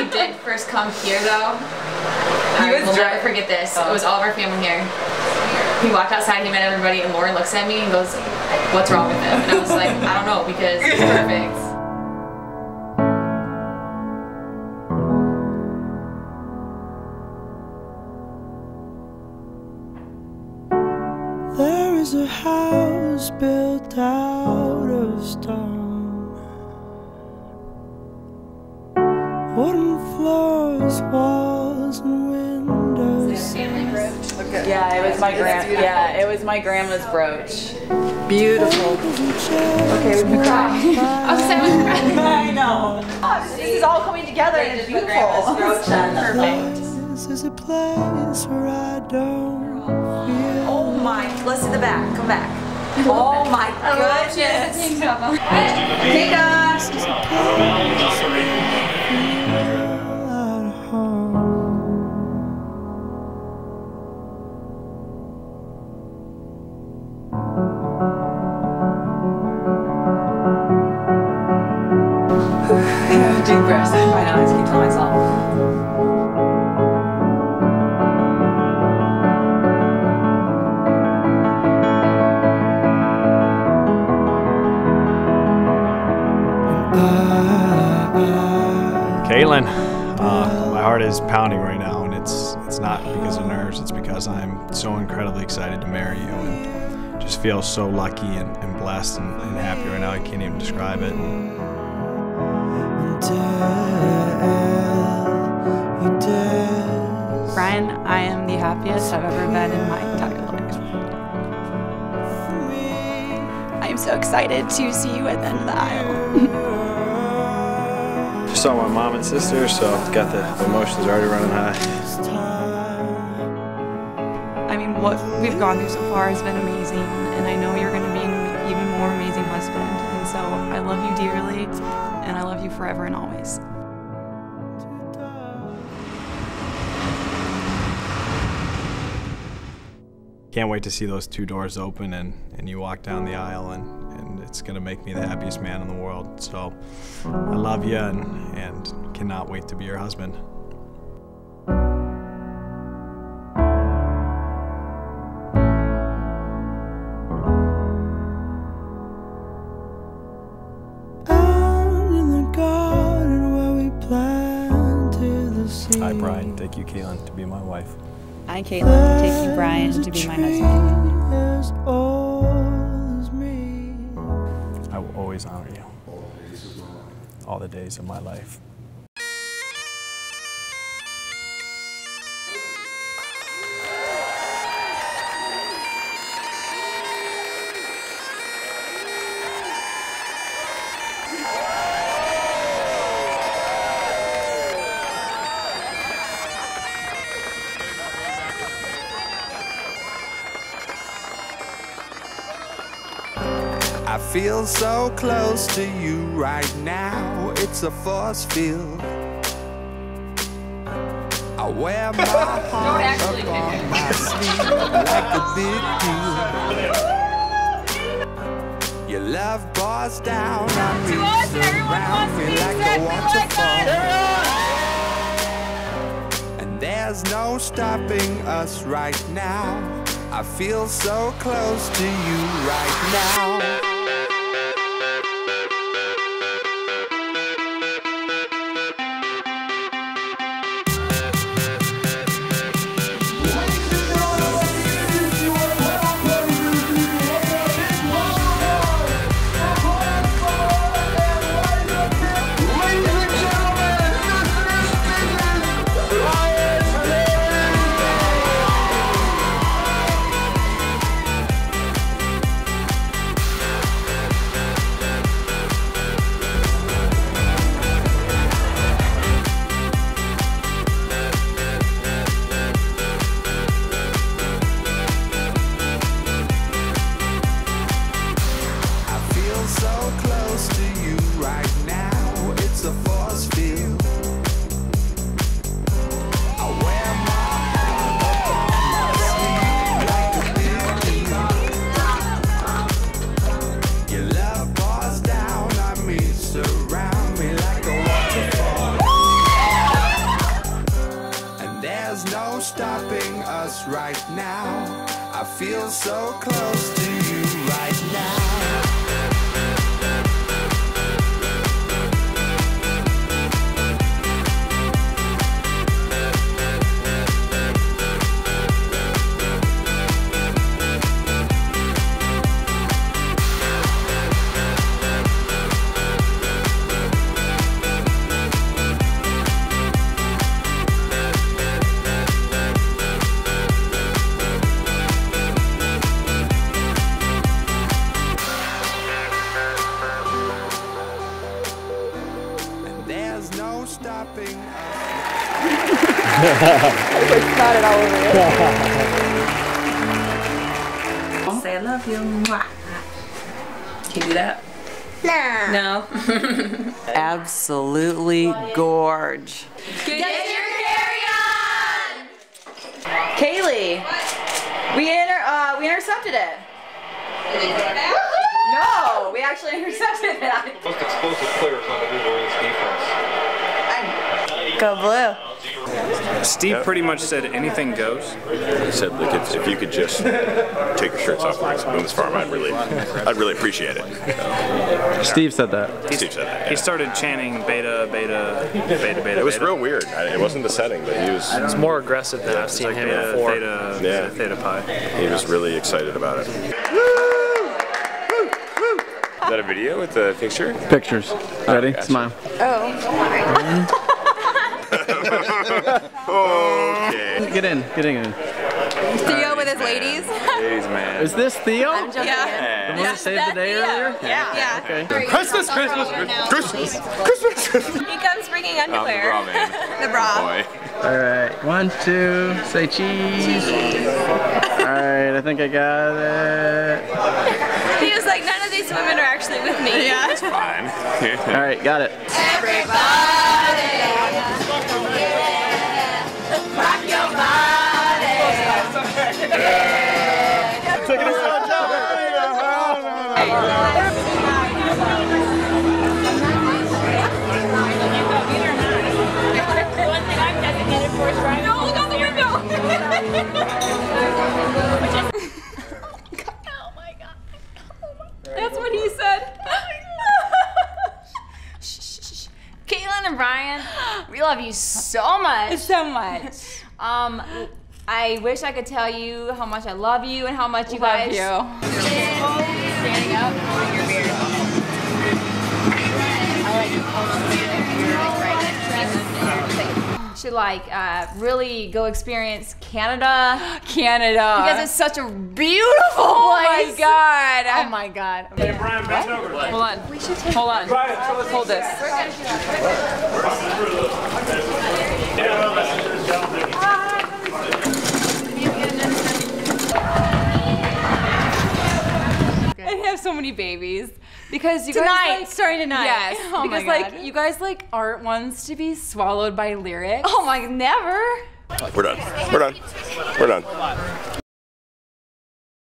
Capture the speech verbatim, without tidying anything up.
we did first come here though, He I was will dry. never forget this. Oh. It was all of our family here. He walked outside, he met everybody, and Lauren looks at me and goes, "What's wrong with him?" And I was like, "I don't know, because he's perfect." There is a house built out of stone, wooden floors, walls, and windows. Yeah, it was my grand. Yeah, it was my grandma's brooch. Beautiful. Okay, we cry. I was saying we cry. I know. Oh, this is all coming together and it's beautiful. Perfect. This is a place where I don't feel. Oh my! Let's see the back. Come back. Oh my goodness. Take off. Take us. This is a place where I feel at home. Deep breaths. I know. I just keep telling myself. Caitlin, uh, my heart is pounding right now, and it's it's not because of nerves. It's because I'm so incredibly excited to marry you, and just feel so lucky and, and blessed and, and happy right now. I can't even describe it. Bryan, I am the happiest I've ever been in my entire life. I am so excited to see you at the end of the aisle. Just saw my mom and sister, so got the, the emotions already running high. I mean, what we've gone through so far has been amazing, and I know you're going to be an even more amazing husband. And so I love you dearly, and I love you forever and always. Can't wait to see those two doors open and, and you walk down the aisle, and, and it's gonna make me the happiest man in the world. So I love you and, and cannot wait to be your husband. Out in the garden where we planted the seed. Hi, Bryan. Thank you, Caitlin, to be my wife. I, Caitlin, take you, Bryan, to be my husband. As old as me. I will always honor you. All the days of my life. I feel so close to you right now, it's a force field. I wear my heart up on my sleeve like a big deal. Your love pours down on me, surround me like a waterfall. And there's no stopping us right now. I feel so close to you right now. stopping us right now. I feel so close to you right now. There's no stopping us. Like snotted all over it. Say I love you. Mwah. Can you do that? No. No. Absolutely gorge. Get your carry-on! Kaylee, we inter uh, we intercepted it. No, we actually intercepted it. Most explosive players on the Wolverines defense. Go blue. Steve pretty much said anything goes. He said, "Look, if, if you could just take your shirts off and Boone's Farm, I'd really, I'd really appreciate it." Steve said that. Steve said that. He Yeah. started chanting beta, beta, beta, beta. It was beta. real weird. I, it wasn't the setting, but he was. It's more aggressive than I've It's seen like him beta, before. theta, Theta, yeah. theta pi. He was really excited about it. Is that a video with the picture? Pictures. Ready? Gotcha. Smile. Okay. Get in. Get in. Theo with his ladies. Ladies, man. Is this Theo? Yeah. The one that saved the day earlier? Yeah. Yeah. Okay. Christmas, Christmas, Christmas, Christmas. He comes bringing underwear. bra man. The bra. Boy. All right. One, two. Say cheese. All right. I think I got it. He was like, none of these women are actually with me. Yeah. Fine. All right. Got it. Rock your body. Taking a shot, No, look out the window. Oh my god. That's what he said. Caitlin and Bryan, we love you so much. So much. Um, I wish I could tell you how much I love you and how much you Love guys. you. Standing up. Your beard. I like should like uh, really go experience Canada Canada. because it's such a beautiful Oh place. my god. Oh my god. Hey, Brian, bend over. Hold on. Hold on. Hold this. I have so many babies because you Tonight. guys like, Starting tonight. Yes, Oh my because God. like you guys like aren't ones to be swallowed by lyrics. Oh my, never. We're done. We're done. We're done.